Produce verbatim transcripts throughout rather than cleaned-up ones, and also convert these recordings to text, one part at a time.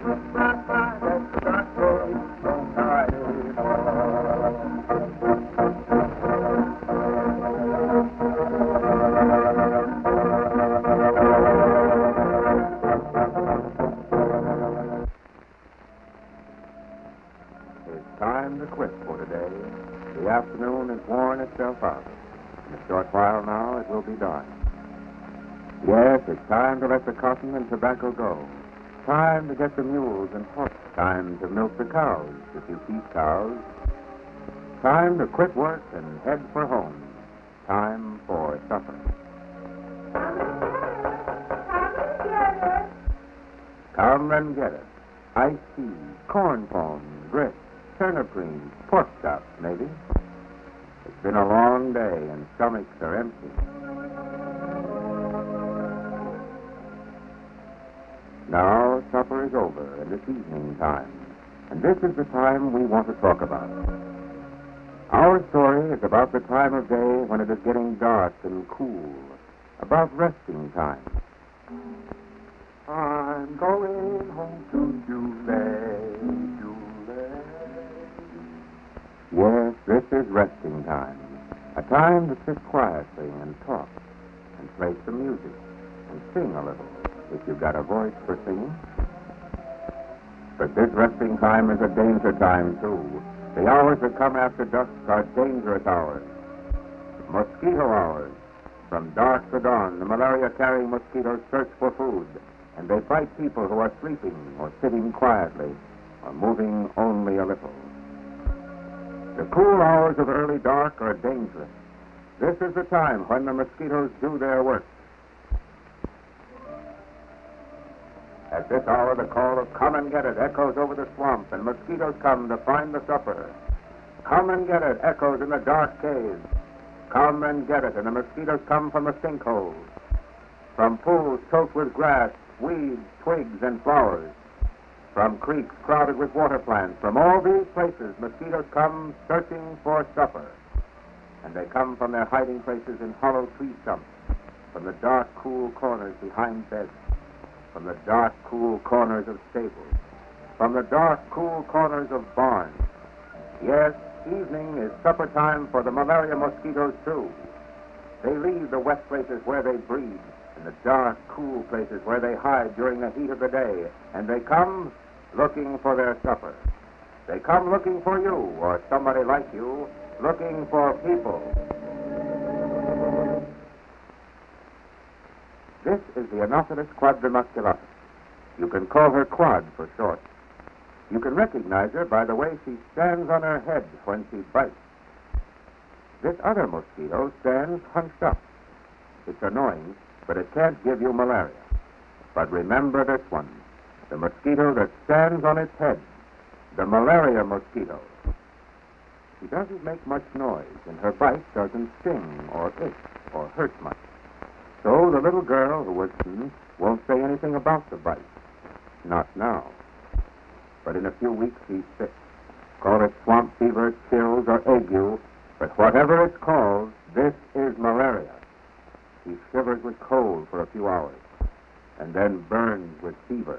Time to quit for today. The afternoon has worn itself out. In a short while now, it will be dark. Yes, it's time to let the cotton and tobacco go. Time to get the mules and horses. Time to milk the cows, if you keep cows. Time to quit work and head for home. Time for supper. Come and get it. Iced tea, corn pone, grits, turnip greens, pork chops, maybe. It's been a long day and stomachs are empty. Now supper is over and it's evening time. And this is the time we want to talk about. Our story is about the time of day when it is getting dark and cool. About resting time. I'm going home to Julie, Julie. Yes, this is resting time. A time to sit quietly and talk and play some music and sing a little, if you've got a voice for singing. But this resting time is a danger time, too. The hours that come after dusk are dangerous hours. Mosquito hours. From dark to dawn, the malaria-carrying mosquitoes search for food, and they bite people who are sleeping or sitting quietly or moving only a little. The cool hours of early dark are dangerous. This is the time when the mosquitoes do their work. At this hour, the call of "Come and get it" echoes over the swamp, and mosquitoes come to find the supper. "Come and get it" echoes in the dark caves. Come and get it, and the mosquitoes come from the sinkholes, from pools choked with grass, weeds, twigs, and flowers, from creeks crowded with water plants. From all these places, mosquitoes come searching for supper. And they come from their hiding places in hollow tree stumps, from the dark, cool corners behind beds, from the dark, cool corners of stables, from the dark, cool corners of barns. Yes, evening is supper time for the malaria mosquitoes, too. They leave the wet places where they breed, and the dark, cool places where they hide during the heat of the day, and they come looking for their supper. They come looking for you, or somebody like you, looking for people. This is the Anopheles quadrimusculatus. You can call her Quad for short. You can recognize her by the way she stands on her head when she bites. This other mosquito stands hunched up. It's annoying, but it can't give you malaria. But remember this one, the mosquito that stands on its head, the malaria mosquito. She doesn't make much noise, and her bite doesn't sting or itch or hurt much. So the little girl who was bitten won't say anything about the bite. Not now. But in a few weeks she's sick. Call it swamp fever, chills, or ague, but whatever it's called, this is malaria. She shivers with cold for a few hours, and then burns with fever.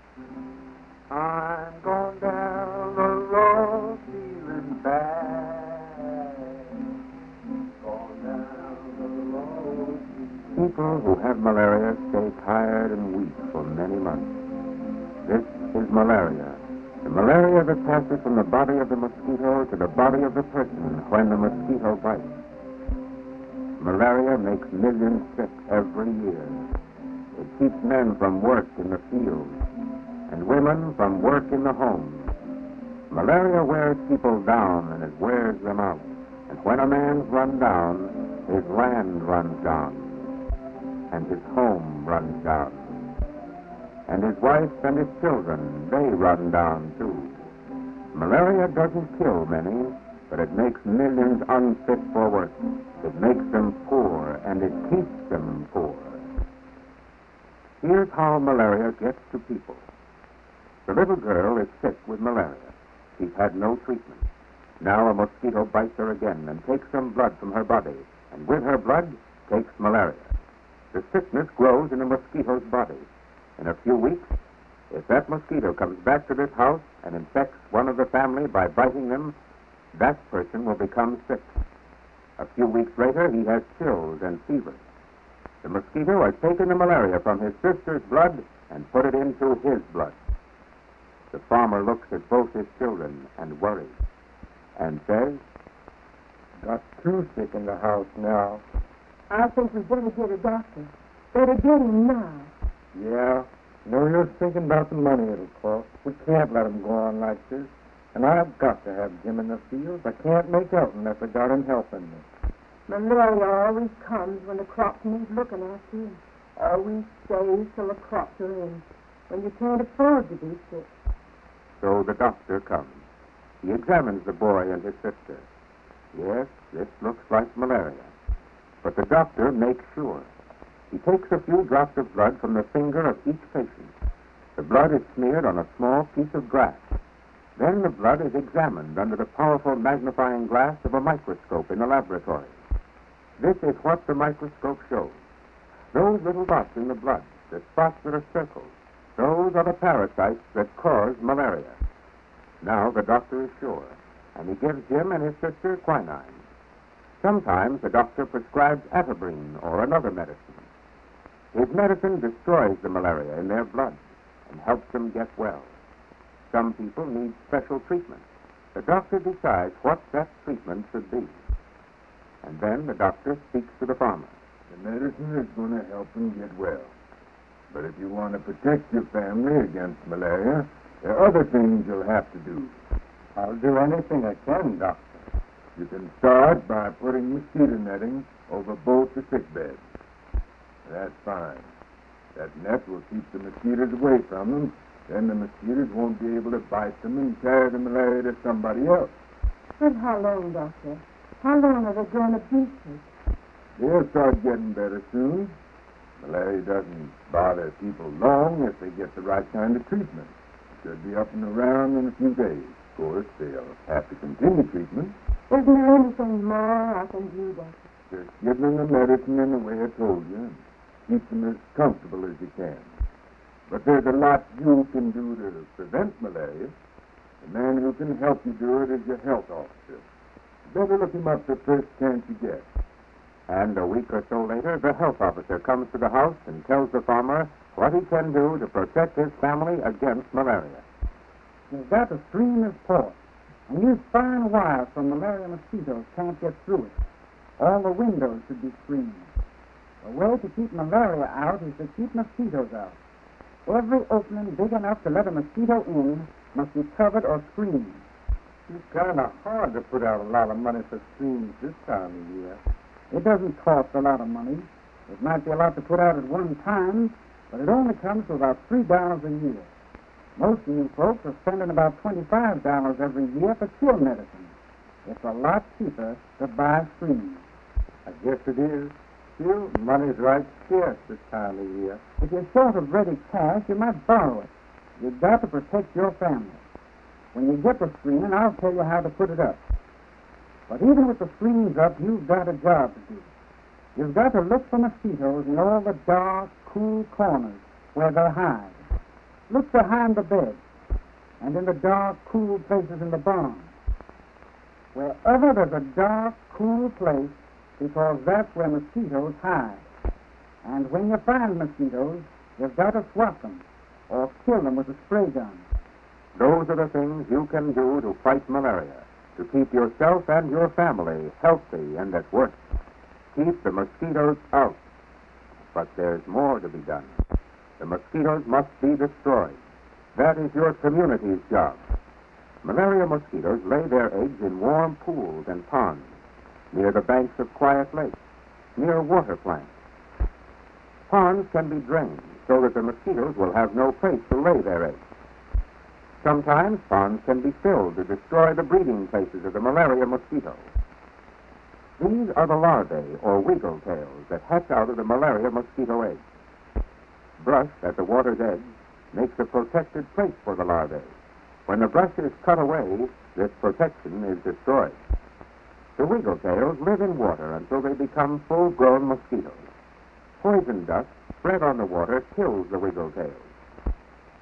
I'm going down the road feeling bad. Going down the road. People who have malaria stay tired and weak for many months. This is malaria. The malaria that passes from the body of the mosquito to the body of the person when the mosquito bites. Malaria makes millions sick every year. It keeps men from work in the fields and women from work in the home. Malaria wears people down and it wears them out. And when a man's run down, his land runs down. And his home runs down. And his wife and his children, they run down too. Malaria doesn't kill many, but it makes millions unfit for work. It makes them poor, and it keeps them poor. Here's how malaria gets to people. The little girl is sick with malaria. She's had no treatment. Now a mosquito bites her again and takes some blood from her body, and with her blood takes malaria. The sickness grows in the mosquito's body. In a few weeks, If that mosquito comes back to this house and infects one of the family by biting them, that person will become sick. A few weeks later, he has chills and fever. The mosquito has taken the malaria from his sister's blood and put it into his blood. The farmer looks at both his children and worries and says, "Got two sick in the house now." I think we'd better get a doctor. Better get him now. Yeah, no use thinking about the money it'll cost. We can't let him go on like this. And I've got to have Jim in the fields. I can't make out unless I got him helping me. Malaria always comes when the crops need looking after. Always stays till the crops are in, when you can't afford to be sick. So the doctor comes. He examines the boy and his sister. Yes, this looks like malaria. But the doctor makes sure. He takes a few drops of blood from the finger of each patient. The blood is smeared on a small piece of glass. Then the blood is examined under the powerful magnifying glass of a microscope in the laboratory. This is what the microscope shows. Those little dots in the blood, the spots that are circled, those are the parasites that cause malaria. Now the doctor is sure, and he gives Jim and his sister quinine. Sometimes the doctor prescribes atabrine or another medicine. His medicine destroys the malaria in their blood and helps them get well. Some people need special treatment. The doctor decides what that treatment should be. And then the doctor speaks to the farmer. The medicine is going to help him get well. But if you want to protect your family against malaria, there are other things you'll have to do. I'll do anything I can, Doctor. You can start by putting mosquito netting over both the sick beds. That's fine. That net will keep the mosquitoes away from them. Then the mosquitoes won't be able to bite them and carry the malaria to somebody else. But how long, Doctor? How long are they going to be sick? They'll start getting better soon. Malaria doesn't bother people long if they get the right kind of treatment. It should be up and around in a few days. Of course, they'll have to continue treatment. Isn't there anything more I can do, Doctor? Just give them the medicine in the way I told you and keep them as comfortable as you can. But there's a lot you can do to prevent malaria. The man who can help you do it is your health officer. You better look him up the first chance you get. And a week or so later, the health officer comes to the house and tells the farmer what he can do to protect his family against malaria. You've got to screen this port, and use fine wire so malaria mosquitoes can't get through it. All the windows should be screened. The way to keep malaria out is to keep mosquitoes out. Every opening big enough to let a mosquito in must be covered or screened. It's kind of hard to put out a lot of money for screens this time of year. It doesn't cost a lot of money. It might be a lot to put out at one time, but it only comes to about three dollars a year. Most of you folks are spending about twenty-five dollars every year for cure medicine. It's a lot cheaper to buy screens. I guess it is. Still, money's right scarce this time of year. If you're short of ready cash, you might borrow it. You've got to protect your family. When you get the screening, I'll tell you how to put it up. But even with the screens up, you've got a job to do. You've got to look for mosquitoes in all the dark, cool corners where they hide. Look behind the bed and in the dark, cool places in the barn. Wherever there's a dark, cool place, because that's where mosquitoes hide. And when you find mosquitoes, you've got to swat them or kill them with a spray gun. Those are the things you can do to fight malaria, to keep yourself and your family healthy and at work. Keep the mosquitoes out. But there's more to be done. The mosquitoes must be destroyed. That is your community's job. Malaria mosquitoes lay their eggs in warm pools and ponds, near the banks of quiet lakes, near water plants. Ponds can be drained so that the mosquitoes will have no place to lay their eggs. Sometimes ponds can be filled to destroy the breeding places of the malaria mosquito. These are the larvae, or wiggle tails, that hatch out of the malaria mosquito eggs. Brush at the water's edge makes a protected place for the larvae. When the brush is cut away, this protection is destroyed. The wiggle tails live in water until they become full-grown mosquitoes. Poison dust spread on the water kills the wiggle tails.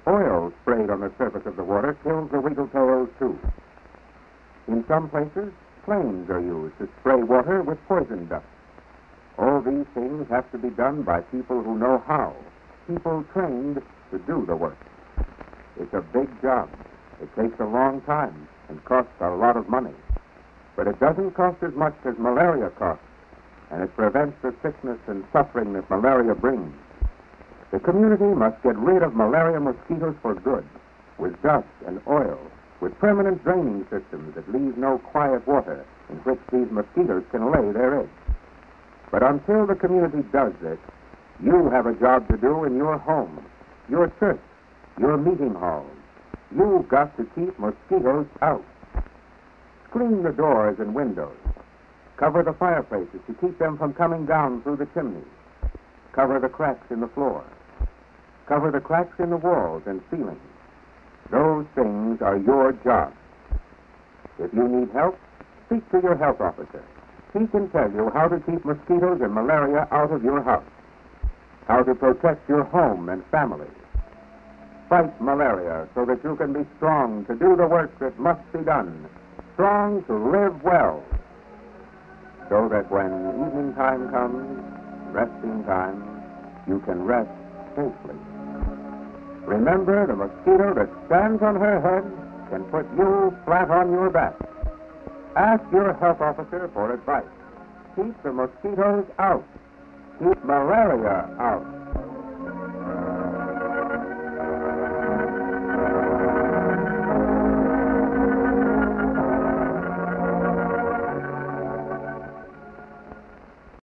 Oil sprayed on the surface of the water kills the wiggletoes too. In some places, flames are used to spray water with poison dust. All these things have to be done by people who know how, people trained to do the work. It's a big job. It takes a long time and costs a lot of money. But it doesn't cost as much as malaria costs, and it prevents the sickness and suffering that malaria brings. The community must get rid of malaria mosquitoes for good, with dust and oil, with permanent draining systems that leave no quiet water in which these mosquitoes can lay their eggs. But until the community does this, you have a job to do in your home, your church, your meeting halls. You've got to keep mosquitoes out. Screen the doors and windows. Cover the fireplaces to keep them from coming down through the chimneys. Cover the cracks in the floor. Cover the cracks in the walls and ceilings. Those things are your job. If you need help, speak to your health officer. He can tell you how to keep mosquitoes and malaria out of your house, how to protect your home and family. Fight malaria so that you can be strong to do the work that must be done, strong to live well, so that when evening time comes, resting time, you can rest safely. Remember, the mosquito that stands on her head can put you flat on your back. Ask your health officer for advice. Keep the mosquitoes out. Keep malaria out.